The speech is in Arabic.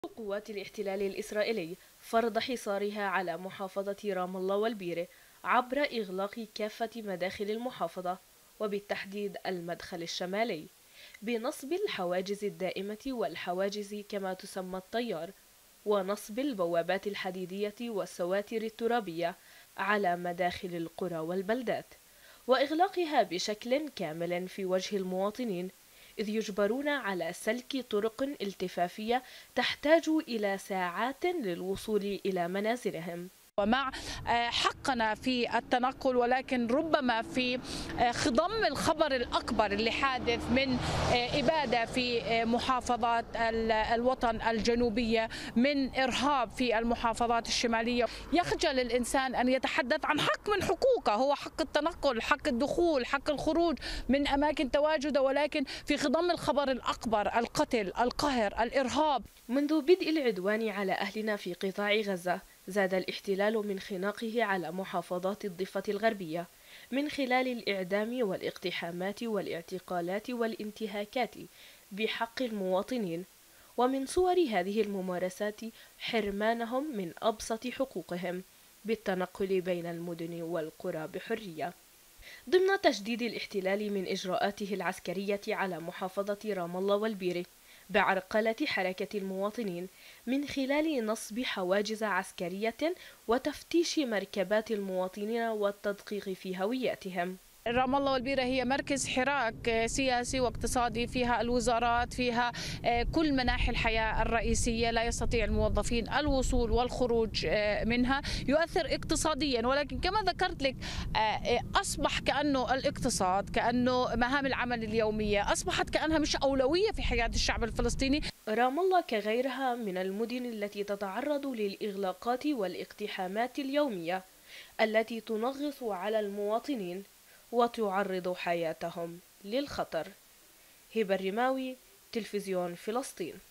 قوات الاحتلال الإسرائيلي فرض حصارها على محافظة رام الله والبيرة عبر إغلاق كافة مداخل المحافظة، وبالتحديد المدخل الشمالي، بنصب الحواجز الدائمة والحواجز كما تسمى الطيار، ونصب البوابات الحديدية والسواتر الترابية على مداخل القرى والبلدات، وإغلاقها بشكل كامل في وجه المواطنين، إذ يجبرون على سلك طرق التفافية تحتاج إلى ساعات للوصول إلى منازلهم. ومع حقنا في التنقل، ولكن ربما في خضم الخبر الأكبر اللي حادث من إبادة في محافظات الوطن الجنوبية، من إرهاب في المحافظات الشمالية، يخجل الإنسان أن يتحدث عن حق من حقوقه، هو حق التنقل، حق الدخول، حق الخروج من أماكن تواجده، ولكن في خضم الخبر الأكبر القتل، القهر، الإرهاب. منذ بدء العدوان على أهلنا في قطاع غزة، زاد الاحتلال من خناقه على محافظات الضفة الغربية من خلال الإعدام والاقتحامات والاعتقالات والانتهاكات بحق المواطنين، ومن صور هذه الممارسات حرمانهم من أبسط حقوقهم بالتنقل بين المدن والقرى بحرية، ضمن تجديد الاحتلال من إجراءاته العسكرية على محافظة رام الله والبيرة بعرقلة حركة المواطنين من خلال نصب حواجز عسكرية وتفتيش مركبات المواطنين والتدقيق في هوياتهم. رام الله والبيرة هي مركز حراك سياسي واقتصادي، فيها الوزارات، فيها كل مناحي الحياة الرئيسية، لا يستطيع الموظفين الوصول والخروج منها، يؤثر اقتصاديا، ولكن كما ذكرت لك أصبح كأنه الاقتصاد، كأنه مهام العمل اليومية أصبحت كأنها مش أولوية في حياة الشعب الفلسطيني. رام الله كغيرها من المدن التي تتعرض للإغلاقات والاقتحامات اليومية التي تنغص على المواطنين وتعرض حياتهم للخطر. هبة الرماوي، تلفزيون فلسطين.